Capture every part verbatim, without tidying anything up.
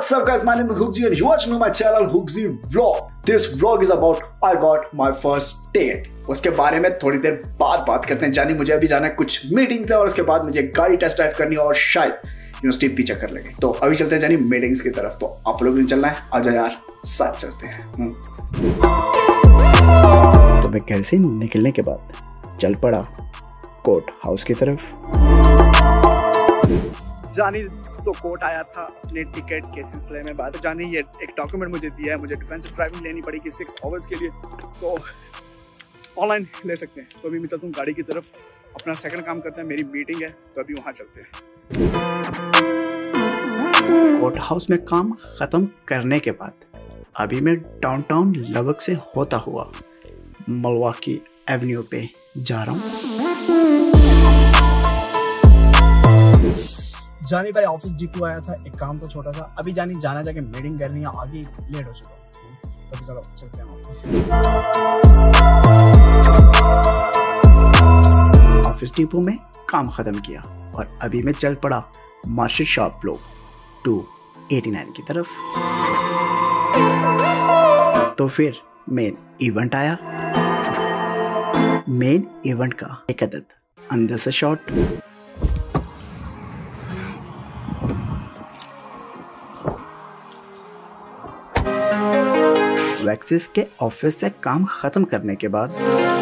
What's up guys, my name is Hookzy and you watching on my channel Hookzy Vlog. This vlog is about I got my first ticket. उसके बारे में थोड़ी देर बाद बात करते हैं। जानी मुझे अभी जाना है कुछ मीटिंग्स है और उसके बाद मुझे गाड़ी टेस्ट ड्राइव करनी है और शायद यूनिवर्सिटी भी चक्कर लगे। तो अभी चलते हैं जानी मीटिंग्स की तरफ। तो आप लोग भी चलना है, आ जाओ यार, साथ चलते हैं। तो मैं घर से निकलने के बाद चल पड़ा कोर्ट हाउस की तरफ। जानी तो कोर्ट आया था अपने टिकट के सिलसिले में बात। जानी ये एक डॉक्यूमेंट मुझे दिया है, मुझे डिफेंसिव ड्राइविंग लेनी पड़ेगी सिक्स आवर्स के लिए, तो ऑनलाइन ले सकते हैं। तो अभी मैं चलता हूँ गाड़ी की तरफ, अपना सेकंड काम करते हैं, मेरी मीटिंग है तो अभी वहाँ चलते हैं। कोर्ट हाउस में काम ख़त्म करने के बाद अभी मैं डाउनटाउन लवक से होता हुआ मिल्वॉकी एवेन्यू पे जा रहा हूँ। जानी भाई ऑफिस डिपो आया था, एक काम था छोटा सा। अभी जानी जाना जाके मीटिंग करनी है, आगे लेट हो चुका हूँ तो चलो चलते हैं। ऑफिस डिपो में काम खत्म किया और अभी मैं चल पड़ा market shop block two eighty nine की तरफ। तो फिर मेन इवेंट आया। मेन इवेंट का एक अदद अंदर से शॉट। वैक्सिस के ऑफिस से काम खत्म करने के बाद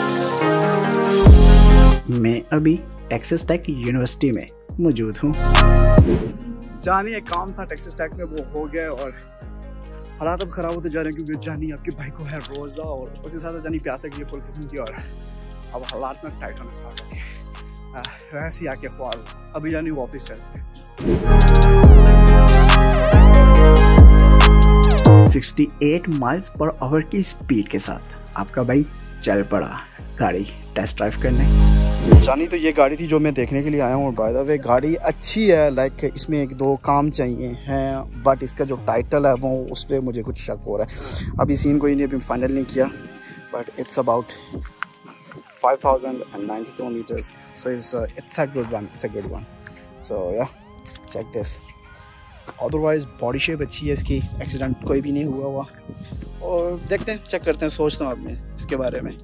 मैं अभी टेक्सास टेक यूनिवर्सिटी में मौजूद हूँ। जानी एक काम था टेक्सास टेक में, वो हो गया और हालात अब खराब होते जा रहे हैं क्योंकि जानी आपकी भाई को है रोजा और उसके साथ जानी प्यास लगी है फुल किस्म की और अब हालात में टाइट होने स्टार्ट हो गए। वैसे आके ख्वाल अभी जानी वापस चलते हैं। अड़सठ माइल्स पर आवर की स्पीड के साथ आपका भाई चल पड़ा गाड़ी टेस्ट ड्राइव करने। जानी तो ये गाड़ी थी जो मैं देखने के लिए आया हूँ। बाय द वे गाड़ी अच्छी है, लाइक इसमें एक दो काम चाहिए हैं बट इसका जो टाइटल है वो उस पर मुझे कुछ शक हो रहा है। अभी सीन कोई नहीं, अभी फाइनल नहीं किया but it's about five thousand ninety kilometres, so it's it's a good one, it's a good one. So yeah check this. Otherwise body shape अच्छी है इसकी, एक्सीडेंट कोई भी नहीं हुआ हुआ। और देखते हैं, चेक करते हैं, सोचता हूँ अब मैं इसके बारे में।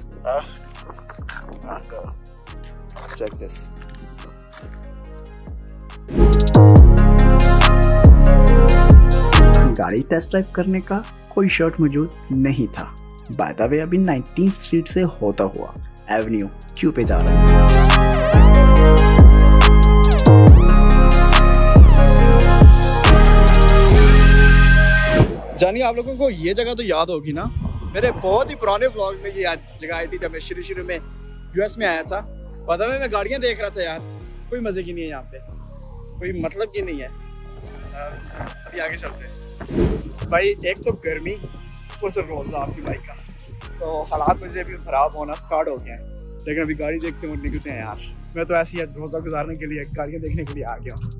Check this. गाड़ी टेस्ट ड्राइव करने का कोई शर्ट मौजूद नहीं था। बाय द वे अभी नाइनटीन स्ट्रीट से होता हुआ एवेन्यू क्यू पे जा रहा हूँ। जानिए आप लोगों को ये जगह तो याद होगी ना, मेरे बहुत ही पुराने व्लॉग्स में ये जगह आई थी जब मैं शुरू शुरू में यूएस में आया था। पता है मैं गाड़ियाँ देख रहा था यार, कोई मजे की नहीं है यहाँ पे, कोई मतलब की नहीं है। अभी आगे चलते हैं भाई। एक तो गर्मी, ऊपर से रोजा आपकी बाइक का, तो हालात मुझे अभी खराब होना स्टार्ट हो गए हैं, लेकिन अभी गाड़ी देखते हुए निकलते हैं यार। मैं तो ऐसे ही रोजा गुजारने के लिए गाड़ियाँ देखने के लिए आ गया हूँ।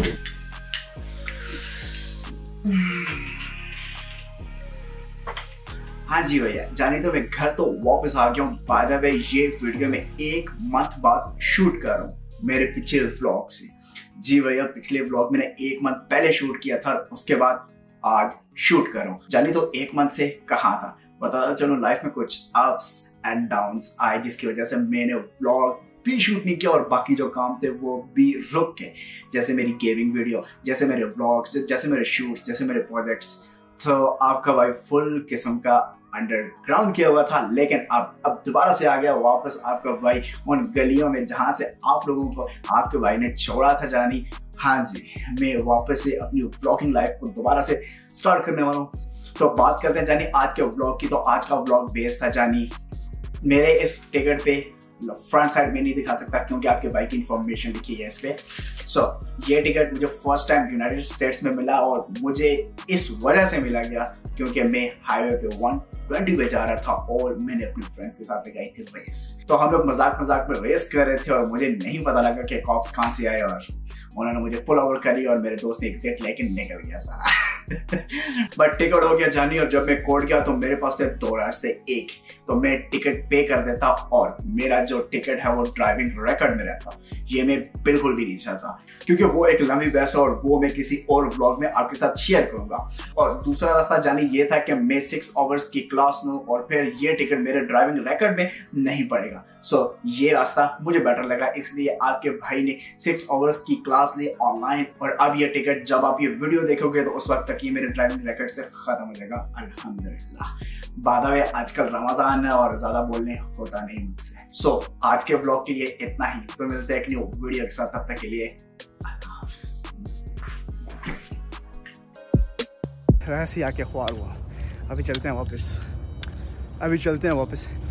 हाँ जी भैया, जाने तो मैं घर तो वापस आ गया हूँ। बाय द वे ये वीडियो में एक मंथ बाद शूट कर रहा हूँ मेरे पिछले व्लॉग से। जी भैया, पिछले व्लॉग मैंने एक मंथ पहले शूट किया था, उसके बाद आज शूट कर रहा हूँ। जाने तो एक मंथ से कहाँ था, बताता चलो। लाइफ में कुछ अप्स एंड डाउन्स आए जिसकी वजह से मैंने व्लॉग भी शूट नहीं किया और बाकी जो काम थे वो भी रुक गए, जैसे मेरी गेमिंग वीडियो, जैसे मेरे व्लॉग्स, जैसे मेरे शूट्स, जैसे मेरे प्रोजेक्ट्स। तो आपका भाई फुल किस्म का अंडरग्राउंड किया हुआ था, लेकिन अब अब दोबारा से आ गया वापस आपका भाई उन गलियों में जहां से आप लोगों को आपके भाई ने छोड़ा था। जानी हाँ जी, मैं वापस से अपनी व्लॉगिंग लाइफ को दोबारा से स्टार्ट करने वाला हूँ। तो बात करते हैं जानी आज के व्लॉग की। तो आज का व्लॉग बेस्ड था जानी मेरे इस टिकट पे। फ्रंट साइड में नहीं दिखा सकता क्योंकि आपके बाइक की इंफॉर्मेशन लिखी है इस पे। सो so, ये टिकट मुझे फर्स्ट टाइम यूनाइटेड स्टेट्स में मिला और मुझे इस वजह से मिला गया क्योंकि मैं हाईवे पे वन ट्वेंटी पे जा रहा था और मैंने अपने फ्रेंड्स के साथ लगाई थी रेस। तो हम लोग मजाक मजाक में रेस कर रहे थे और मुझे नहीं पता लगा कि कॉप्स कहाँ से आए और उन्होंने मुझे पुल ओवर करी और मेरे दोस्त ने एग्जिट लेके निकल गया सारा। बट टिकट हो गया जानी, और जब मैं कोर्ट गया तो मेरे पास थे दो रास्ते। एक तो मैं टिकट पे कर देता और मेरा जो टिकट है वो ड्राइविंग रिकॉर्ड में रहता। ये मैं बिल्कुल भी नहीं चाहता, क्योंकि वो एक लंबी बहस है और वो मैं किसी और व्लॉग में आपके साथ शेयर करूंगा। और दूसरा रास्ता जानी ये था कि मैं सिक्स आवर्स की क्लास लूं और फिर ये टिकट मेरे ड्राइविंग रिकॉर्ड में नहीं पड़ेगा। सो so, ये रास्ता मुझे बेटर लगा, इसलिए आपके भाई ने सिक्स आवर्स की क्लास ली ऑनलाइन। और अब ये टिकट जब आप ये वीडियो देखोगे तो उस वक्त तक ये मेरे ड्राइविंग रिकॉर्ड से खत्म हो जाएगा, अल्हम्दुलिल्लाह। बाय द वे आजकल रमजान है और ज्यादा बोलने होता नहीं मुझसे। सो so, आज के ब्लॉग के लिए इतना ही, तो मिलते हैं एक न्यू वीडियो के साथ, तब तक के लिए अल्लाह हाफिज़। ऐसे आके ख्वार हुआ, अभी चलते हैं वापस, अभी चलते हैं वापस।